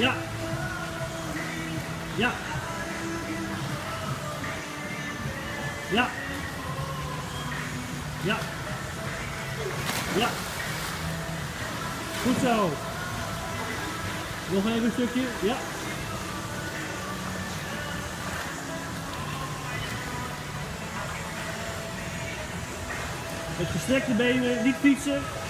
Ja. Ja. Ja. Ja. Ja. Goed zo. Nog even een stukje. Ja. Met gestrekte benen, niet fietsen.